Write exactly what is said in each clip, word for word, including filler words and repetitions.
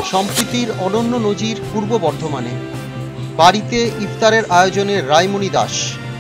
সম্প্রীতির অনন্য নজির পূর্ব বর্ধমানে। বাড়িতে ইফতারের আয়োজনে রায়মণি দাস।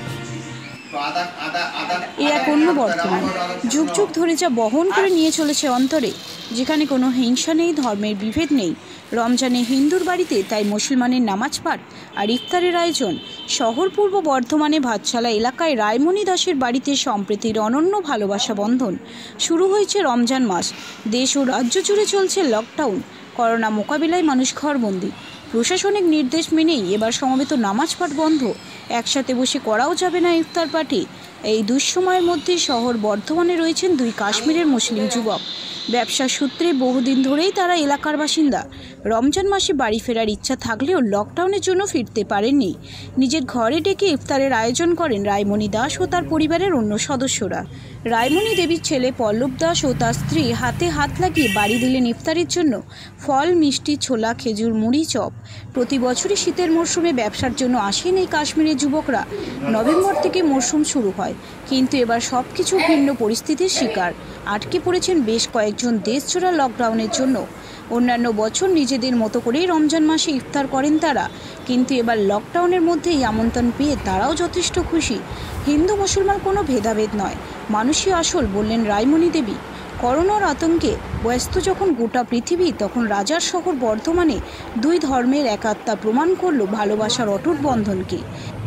এ এক অন্য বর্তমান, যুগ যুগ ধরে যা বহন করে নিয়ে চলেছে অন্তরে, যেখানে কোনো হিংসা নেই, ধর্মের বিভেদ নেই। রমজানে হিন্দুর বাড়িতে তাই মুসলমানের নামাজ পাঠ আর ইফতারের আয়োজন। শহর পূর্ব বর্ধমানে ভাতশালা এলাকায় রায়মণি দাসের বাড়িতে সম্প্রীতির অনন্য ভালোবাসা বন্ধন। শুরু হয়েছে রমজান মাস। দেশ ও রাজ্য জুড়ে চলছে লকডাউন। করোনা মোকাবিলায় মানুষ ঘরবন্দি। প্রশাসনিক নির্দেশ মেনেই এবার সমবেত নামাজ পাঠ বন্ধ। একসাথে বসে করাও যাবে না ইফতার পার্টি। এই দুঃসময়ের মধ্যে শহর বর্ধমানে রয়েছেন দুই কাশ্মীরের মুসলিম যুবক। ব্যবসা সূত্রে বহুদিন ধরেই তারা এলাকার বাসিন্দা। রমজান মাসে বাড়ি ফেরার ইচ্ছা থাকলেও লকডাউনের জন্য ফিরতে পারেননি। নিজের ঘরে ডেকে ইফতারের আয়োজন করেন রায়মণি দাস ও তার পরিবারের অন্য সদস্যরা। রায়মণি দেবীর ছেলে পল্লব দাস ও তার স্ত্রী হাতে হাত লাগিয়ে বাড়ি দিলেন ইফতারের জন্য ফল, মিষ্টি, ছোলা, খেজুর, মুড়ি, চপ। প্রতি বছরই শীতের মরশুমে ব্যবসার জন্য আসেন এই কাশ্মীরের যুবকরা। নভেম্বর থেকে মরশুম শুরু হয়, কিন্তু এবার সব কিছু ভিন্ন পরিস্থিতির শিকার। আটকে পড়েছেন বেশ কয়েকজন দেশজোড়া লকডাউনের জন্য। অন্যান্য বছর নিজেদের মতো করেই রমজান মাসে ইফতার করেন তারা, কিন্তু এবার লকডাউনের মধ্যেই আমন্ত্রণ পেয়ে তারাও যথেষ্ট খুশি। হিন্দু মুসলমান কোনো ভেদাভেদ নয়, মানুষই আসল, বললেন রায়মণি দেবী। করোনার আতঙ্কে ব্যস্ত যখন গোটা পৃথিবী, তখন রাজার শহর বর্ধমানে দুই ধর্মের একাত্মতা প্রমাণ করল ভালোবাসার অটুট বন্ধনকে।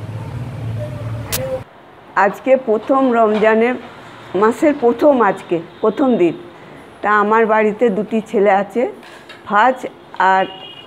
আজকে প্রথম রমজানের মাসের প্রথম আজকে প্রথম দিন। তা আমার বাড়িতে দুটি ছেলে আছে, ফাজ আর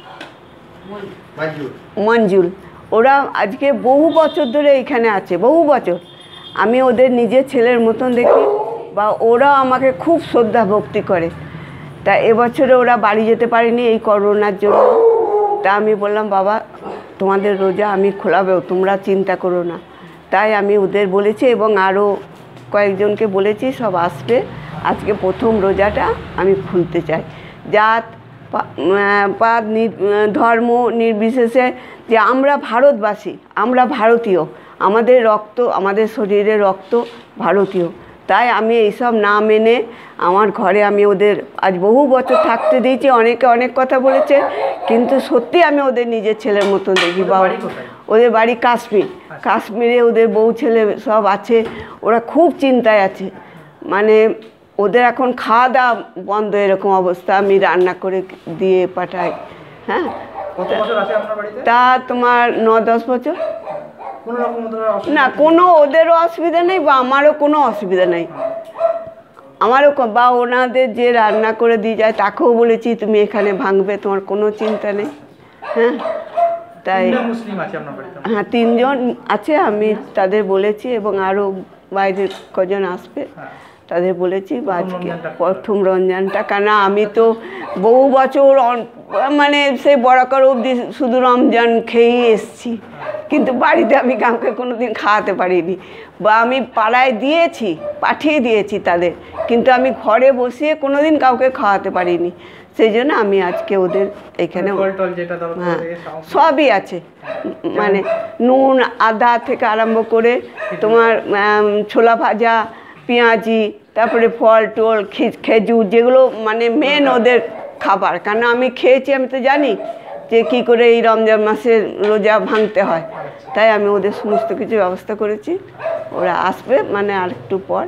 মঞ্জুল। ওরা আজকে বহু বছর ধরে এখানে আছে, বহু বছর। আমি ওদের নিজের ছেলের মতন দেখি, বা ওরা আমাকে খুব শ্রদ্ধা ভক্তি করে। তা এবছরে ওরা বাড়ি যেতে পারেনি এই করোনার জন্য। তা আমি বললাম, বাবা তোমাদের রোজা আমি খোলাবেও, তোমরা চিন্তা করো না। তাই আমি ওদের বলেছি এবং আরও কয়েকজনকে বলেছি, সব আসবে। আজকে প্রথম রোজাটা আমি খুলতে চাই। জাত পাত ধর্ম নির্বিশেষে, যে আমরা ভারতবাসী, আমরা ভারতীয়, আমাদের রক্ত, আমাদের শরীরে রক্ত ভারতীয়। তাই আমি এইসব না মেনে আমার ঘরে আমি ওদের আজ বহু বছর থাকতে দিয়েছি। অনেকে অনেক কথা বলেছে, কিন্তু সত্যি আমি ওদের নিজের ছেলের মতন দেখি। বা ওদের বাড়ি কাশ্মীর, কাশ্মীরে ওদের বউ ছেলে সব আছে। ওরা খুব চিন্তায় আছে, মানে ওদের এখন খাওয়া দাওয়া বন্ধ, এরকম অবস্থা। আমি রান্না করে দিয়ে পাঠাই। হ্যাঁ, তা তোমার ন দশ বছর না, কোনো ওদেরও অসুবিধা নেই বা আমারও কোনো অসুবিধা নেই। আমারও বা ওনাদের যে রান্না করে দিয়ে যায় তাকেও বলেছি তুমি এখানে ভাঙবে, তোমার কোনো চিন্তা নেই। হ্যাঁ, তাই হ্যাঁ তিনজন আছে, আমি তাদের বলেছি এবং আরও বাইরের কজন আসবে তাদের বলেছি। বা আজকে প্রথম রমজানটা, কেন আমি তো বহু বছর মানে সেই বরাকর অবধি শুধু রমজান খেয়েই এসছি, কিন্তু বাড়িতে আমি কাউকে কোনো দিন খাওয়াতে পারিনি। বা আমি পাড়ায় দিয়েছি, পাঠিয়ে দিয়েছি তাদের, কিন্তু আমি ঘরে বসিয়ে কোনো দিন কাউকে খাওয়াতে পারিনি। সেই জন্য আমি আজকে ওদের এখানে হ্যাঁ সবই আছে, মানে নুন আদা থেকে আরম্ভ করে তোমার ছোলা ভাজা, পেঁয়াজি, তারপরে ফল টল, খেজুর, যেগুলো মানে মেন ওদের খাবার। কেন আমি খেয়েছি, আমি তো জানি যে কী করে এই রমজান মাসের রোজা ভাঙতে হয়। তাই আমি ওদের সমস্ত কিছু ব্যবস্থা করেছি। ওরা আসবে মানে আর একটু পর।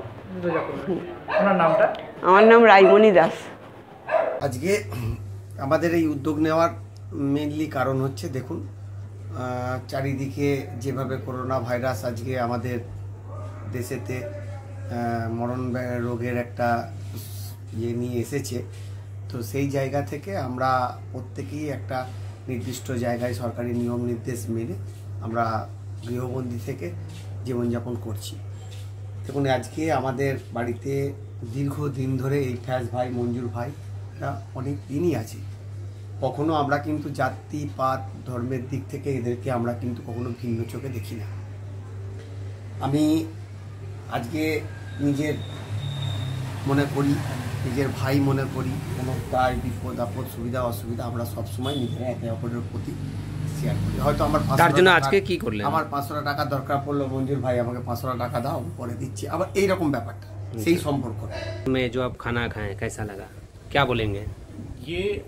আমার নাম রায়মণি দাস। আজকে আমাদের এই উদ্যোগ নেওয়ার মেনলি কারণ হচ্ছে, দেখুন চারিদিকে যেভাবে করোনা ভাইরাস আজকে আমাদের দেশেতে মরণ রোগের একটা ইয়ে নিয়ে এসেছে, তো সেই জায়গা থেকে আমরা প্রত্যেকেই একটা নির্দিষ্ট জায়গায় সরকারি নিয়ম নির্দেশ মেনে আমরা গৃহবন্দী থেকে জীবনযাপন করছি। দেখুন আজকে আমাদের বাড়িতে দীর্ঘদিন ধরে এই ফ্যাজ ভাই, মঞ্জুর ভাই, এরা অনেক দিনই আছে। কখনো আমরা কিন্তু জাতি পাত ধর্মের দিক থেকে এদেরকে আমরা কিন্তু কখনো ভিন্ন চোখে দেখি না। আমি আজকে নিজের মনে করি, নিজের ভাই মনে করি, কোনো তার বিপদ আপদ সুবিধা অসুবিধা আমরা সবসময় নিজেরা একে অপরের প্রতি শেয়ার করি। হয়তো আমার তার জন্য আজকে কি করলেন, আমার পাঁচশো টাকা দরকার পড়লো, মঞ্জুর ভাই আমাকে পাঁচশো টাকা দাও, পরে দিচ্ছি, আবার এইরকম ব্যাপারটা, সেই সম্পর্ক। में जो आप खाना खाएं कैसा लगा, क्या बोलेंगे? ये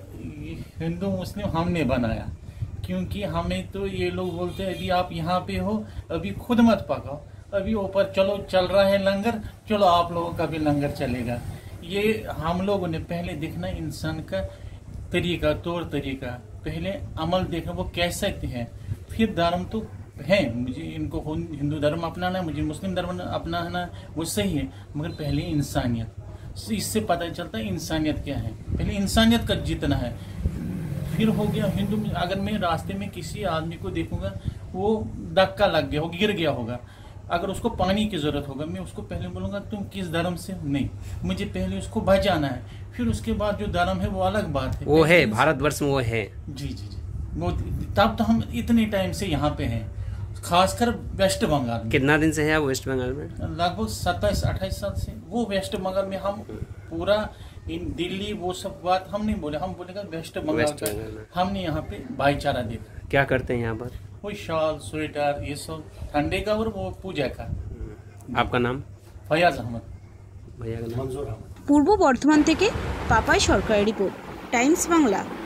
हिंदू मुस्लिम हमने बनाया, क्योंकि हमें तो ये लोग बोलते हैं अभी आप यहाँ पे हो, अभी खुद मत पकाओ, अभी ऊपर चलो चल रहा है लंगर, चलो आप लोगों का भी लंगर चलेगा। ये हम लोगों ने पहले देखना इंसान का तरीका, तौर तरीका, पहले अमल देखना वो कैसे हैं, फिर धर्म तो है, मुझे इनको हिंदू धर्म अपनाना है, मुझे मुस्लिम धर्म अपनाना, वो सही है, मगर पहले इंसानियत, इससे पता चलता है इंसानियत क्या है, पहले इंसानियत का जीतना है, फिर हो गया हिंदू। अगर मैं रास्ते में किसी आदमी को देखूंगा वो धक्का लग गया हो, गिर गया होगा, अगर उसको पानी की जरूरत होगा, मैं उसको पहले बोलूंगा तुम किस धर्म से, नहीं, मुझे पहले उसको बचाना है, फिर उसके बाद जो धर्म है वो अलग बात है, वो है भारतवर्ष में, वो है जी जी जी वो, तब तो हम इतने टाइम से यहाँ पे हैं, खासकर वेस्ट बंगाल में। कितना दिन से है वेस्ट बंगाल में? लगभग सत्ताईस अट्ठाईस साल से। वो वेस्ट बंगाल में हम पूरा इन दिल्ली वो सब बात हम नहीं बोले, हम बोलेगा वेस्ट बंगाल का, हमने यहाँ पे भाईचारा देखा। क्या करते हैं यहाँ पर? वो शॉल, स्वेटर, ये सब ठंडे का और वो पूजा का। आपका नाम? फयाज अहमद। भैया का नाम? পূর্ব বর্ধমান থেকে পাপাই সরকারের রিপোর্ট, টাইমস বাংলা।